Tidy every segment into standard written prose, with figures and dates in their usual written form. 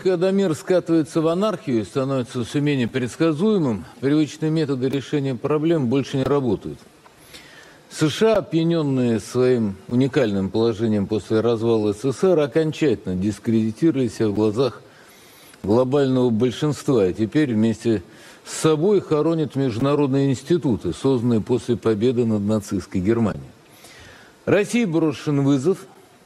Когда мир скатывается в анархию и становится все менее предсказуемым, привычные методы решения проблем больше не работают. США, опьяненные своим уникальным положением после развала СССР, окончательно дискредитировали себя в глазах глобального большинства, и теперь вместе с собой хоронят международные институты, созданные после победы над нацистской Германией. России брошен вызов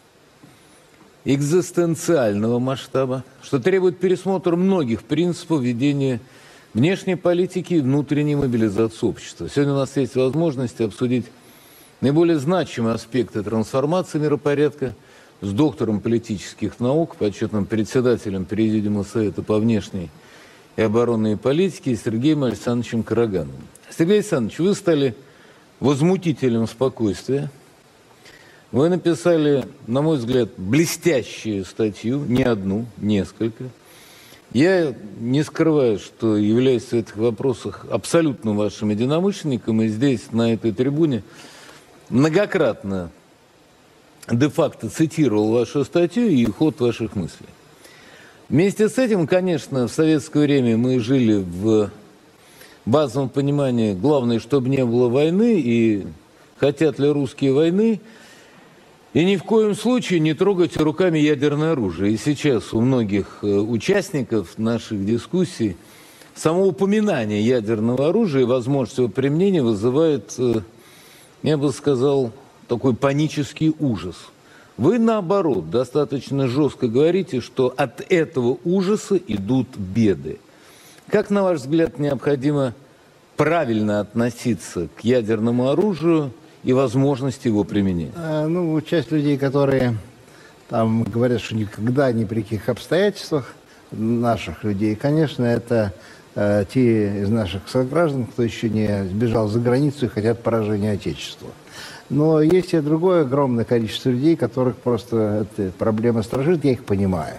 экзистенциального масштаба, что требует пересмотра многих принципов ведения внешней политики и внутренней мобилизации общества. Сегодня у нас есть возможность обсудить наиболее значимые аспекты трансформации миропорядка с доктором политических наук, почетным председателем Президиума Совета по внешней и оборонной политике Сергеем Александровичем Карагановым. Сергей Александрович, вы стали возмутителем спокойствия. Вы написали, на мой взгляд, блестящую статью, не одну, несколько. Я не скрываю, что являюсь в этих вопросах абсолютно вашим единомышленником, и здесь, на этой трибуне, многократно де-факто цитировал вашу статью и ход ваших мыслей. Вместе с этим, конечно, в советское время мы жили в базовом понимании, главное, чтобы не было войны, и хотят ли русские войны, и ни в коем случае не трогать руками ядерное оружие. И сейчас у многих участников наших дискуссий само упоминание ядерного оружия и возможность его применения вызывает, я бы сказал, такой панический ужас. Вы, наоборот, достаточно жестко говорите, что от этого ужаса идут беды. Как, на ваш взгляд, необходимо правильно относиться к ядерному оружию и возможности его применения? Ну, часть людей, которые там говорят, что никогда, ни при каких обстоятельствах, наших людей, конечно, это те из наших сограждан, кто еще не сбежал за границу и хотят поражения Отечества. Но есть и другое огромное количество людей, которых просто эта проблема сторожит, я их понимаю.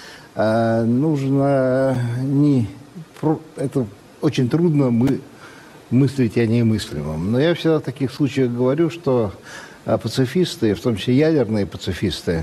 Нужно не... Это очень трудно мыслить о немыслимом. Но я всегда в таких случаях говорю, что пацифисты, в том числе ядерные пацифисты,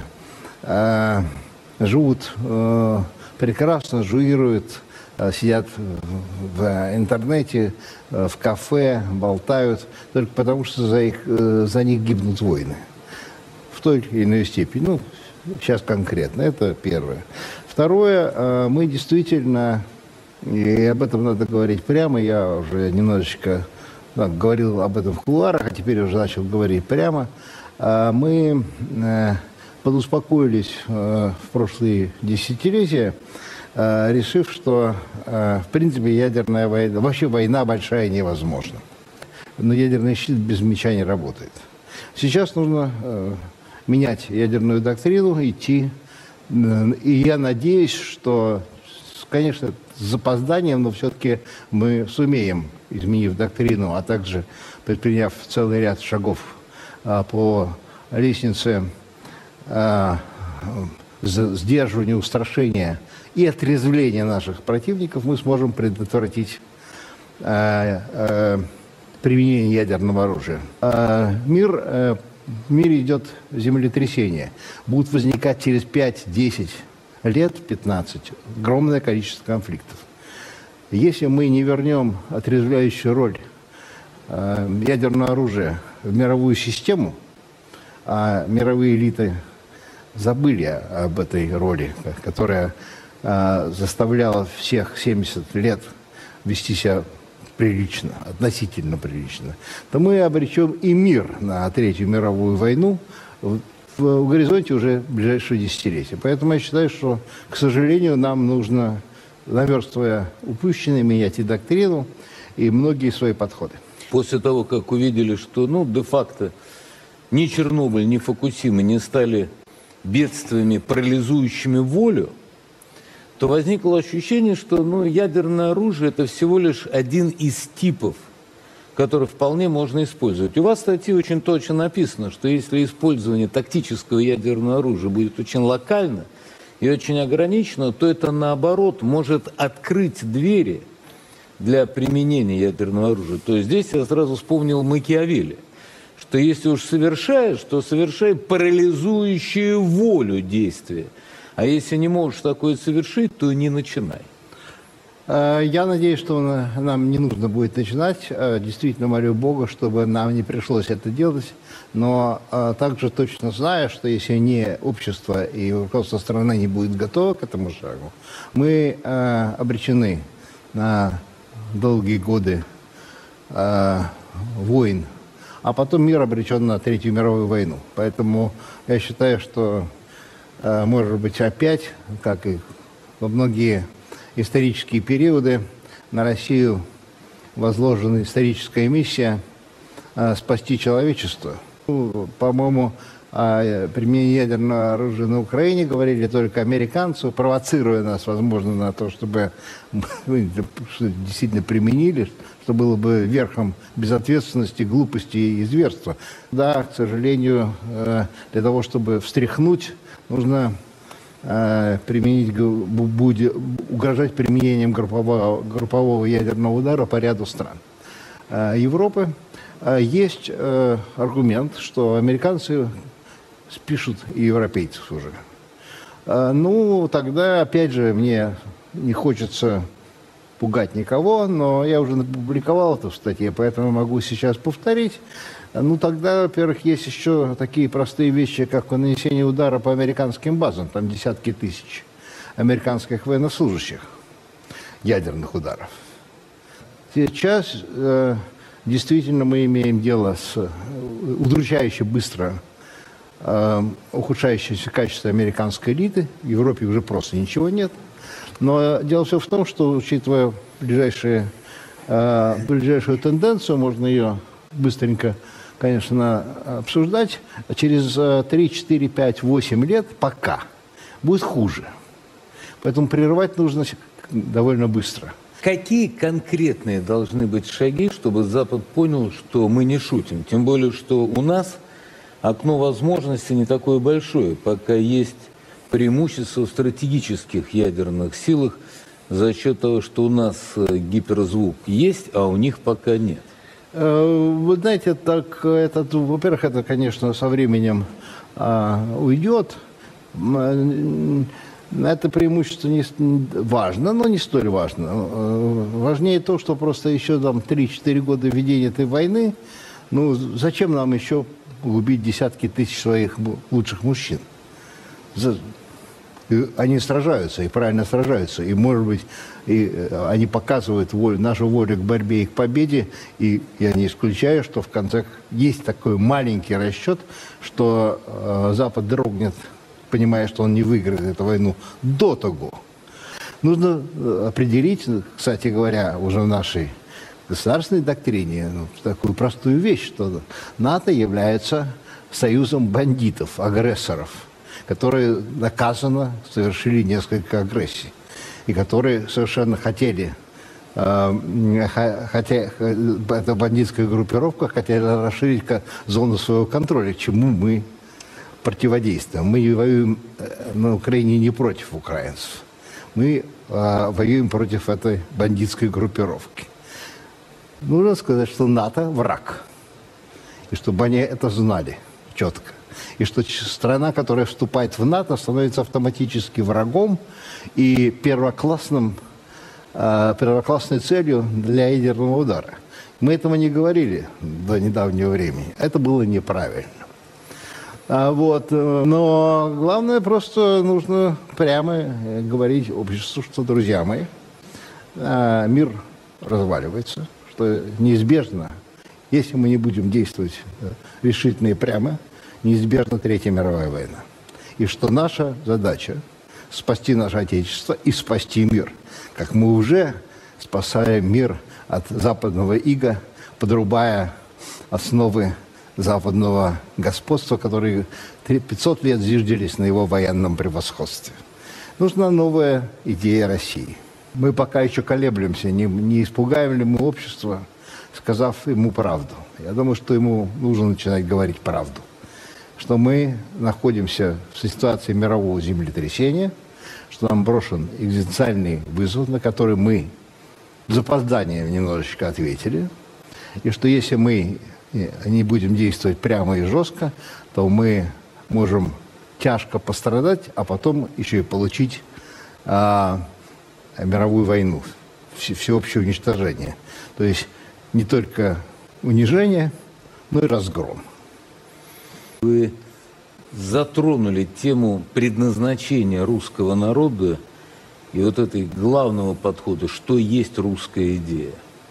живут прекрасно, жируют, сидят в интернете, в кафе, болтают, только потому что за них гибнут войны. В той или иной степени. Ну, сейчас конкретно. Это первое. Второе, мы действительно... И об этом надо говорить прямо. Я уже немножечко говорил об этом в кулуарах, а теперь уже начал говорить прямо. Мы подуспокоились в прошлые десятилетия, решив, что, в принципе, ядерная война, вообще война большая невозможна. Но ядерный щит без меча не работает. Сейчас нужно менять ядерную доктрину, идти. И я надеюсь, что, конечно, с запозданием, но все-таки мы сумеем, изменив доктрину, а также предприняв целый ряд шагов по лестнице сдерживания, устрашения и отрезвления наших противников, мы сможем предотвратить применение ядерного оружия. В мире идет землетрясение. Будут возникать через 5-10 лет, 15, огромное количество конфликтов. Если мы не вернем отрезвляющую роль ядерного оружия в мировую систему, а мировые элиты забыли об этой роли, которая заставляла всех 70 лет вести себя прилично, относительно прилично, то мы обречем и мир на Третью мировую войну в горизонте уже ближайшие десятилетия. Поэтому я считаю, что, к сожалению, нам нужно, наверстывая упущенное, менять и доктрину, и многие свои подходы. После того, как увидели, что де-факто ни Чернобыль, ни Фукусима не стали бедствиями, парализующими волю, то возникло ощущение, что ядерное оружие – это всего лишь один из типов, который вполне можно использовать. У вас в статье очень точно написано, что если использование тактического ядерного оружия будет очень локально и очень ограничено, то это, наоборот, может открыть двери для применения ядерного оружия. То есть здесь я сразу вспомнил Макиавелли, что если уж совершаешь, то совершай парализующие волю действия. А если не можешь такое совершить, то не начинай. Я надеюсь, что нам не нужно будет начинать. Действительно молю Бога, чтобы нам не пришлось это делать. Но также точно знаю, что если не общество и руководство страны не будет готово к этому шагу, мы обречены на долгие годы войн, а потом мир обречен на Третью мировую войну. Поэтому я считаю, что, может быть, опять, как и во многие исторические периоды, на Россию возложена историческая миссия спасти человечество. По-моему, о применении ядерного оружия на Украине говорили только американцы, провоцируя нас, возможно, на то, чтобы мы действительно применили, что было бы верхом безответственности, глупости и зверства. Да, к сожалению, для того, чтобы встряхнуть, нужно угрожать применением группового ядерного удара по ряду стран Европы. Есть аргумент, что американцы спишут и европейцев уже. Ну, тогда, опять же, мне не хочется пугать никого, но я уже опубликовал это в статье, поэтому могу сейчас повторить. Ну, тогда, во-первых, есть еще такие простые вещи, как нанесение удара по американским базам. Там десятки тысяч американских военнослужащих, ядерных ударов. Сейчас действительно мы имеем дело с удручающе быстро ухудшающееся качество американской элиты. В Европе уже просто ничего нет. Но дело все в том, что, учитывая ближайшую тенденцию, можно ее быстренько, конечно, обсуждать, через 3, 4, 5, 8 лет пока будет хуже. Поэтому прерывать нужно довольно быстро. Какие конкретные должны быть шаги, чтобы Запад понял, что мы не шутим? Тем более, что у нас окно возможностей не такое большое, пока есть преимущество в стратегических ядерных силах за счет того, что у нас гиперзвук есть, а у них пока нет. Вы знаете, во-первых, это, конечно, со временем уйдет. Это преимущество важно, но не столь важно. Важнее то, что просто еще там 3-4 года ведения этой войны, ну зачем нам еще губить десятки тысяч своих лучших мужчин? Они сражаются, и правильно сражаются. И, может быть, они показывают нашу волю к борьбе и к победе. И я не исключаю, что в конце есть такой маленький расчет, что Запад дрогнет, понимая, что он не выиграет эту войну до того. Нужно определить, кстати говоря, уже в нашей государственной доктрине, такую простую вещь, что НАТО является союзом бандитов, агрессоров, которые доказанно совершили несколько агрессий, и которые совершенно хотели, хотя эта бандитская группировка хотела расширить зону своего контроля, к чему мы противодействуем. Мы воюем на Украине не против украинцев, мы воюем против этой бандитской группировки. Нужно сказать, что НАТО – враг, и чтобы они это знали четко. И что страна, которая вступает в НАТО, становится автоматически врагом и первоклассной целью для ядерного удара. Мы этого не говорили до недавнего времени. Это было неправильно. Но главное, просто нужно прямо говорить обществу, что, друзья мои, мир разваливается, что неизбежно, если мы не будем действовать решительно и прямо, неизбежна Третья мировая война. И что наша задача – спасти наше Отечество и спасти мир. Как мы уже спасаем мир от западного ига, подрубая основы западного господства, которые 500 лет зиждились на его военном превосходстве. Нужна новая идея России. Мы пока еще колеблемся, не испугаем ли мы общество, сказав ему правду. Я думаю, что ему нужно начинать говорить правду. Что мы находимся в ситуации мирового землетрясения, что нам брошен экзистенциальный вызов, на который мы с запозданием немножечко ответили, и что если мы не будем действовать прямо и жестко, то мы можем тяжко пострадать, а потом еще и получить мировую войну, всеобщее уничтожение. То есть не только унижение, но и разгром. Вы затронули тему предназначения русского народа и вот этой главного подхода, что есть русская идея.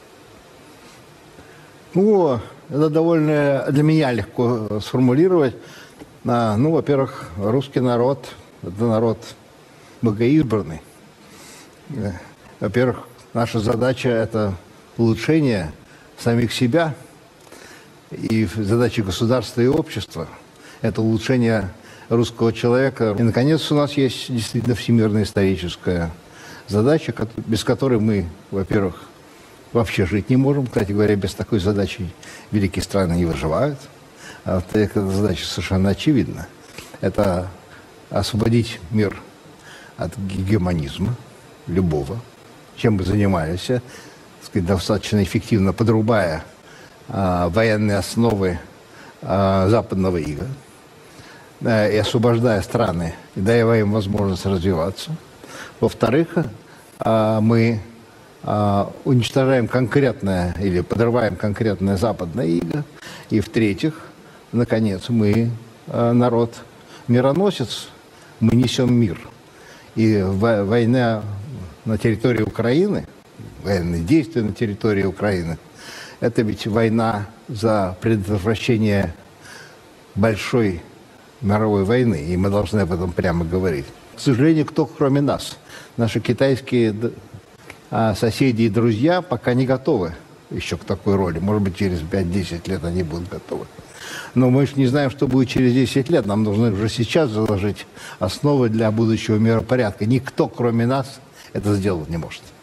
Ну, это довольно для меня легко сформулировать. Ну, во-первых, русский народ – это народ богоизбранный. Во-первых, наша задача – это улучшение самих себя, и задача государства и общества – это улучшение русского человека. И, наконец, у нас есть действительно всемирная историческая задача, без которой мы, во-первых, вообще жить не можем. Кстати говоря, без такой задачи великие страны не выживают. А вот эта задача совершенно очевидна. Это освободить мир от гегемонизма любого, чем бы занимались, так сказать, достаточно эффективно подрубая военные основы западного ига, и освобождая страны, и давая им возможность развиваться. Во-вторых, мы уничтожаем конкретное или подрываем конкретное западное иго. И в-третьих, наконец, мы народ мироносец, мы несем мир. И война на территории Украины, военные действия на территории Украины, это ведь война за предотвращение большой мировой войны, и мы должны об этом прямо говорить. К сожалению, кто кроме нас, наши китайские соседи и друзья пока не готовы еще к такой роли. Может быть, через 5-10 лет они будут готовы. Но мы же не знаем, что будет через 10 лет. Нам нужно уже сейчас заложить основы для будущего миропорядка. Никто, кроме нас, это сделать не может.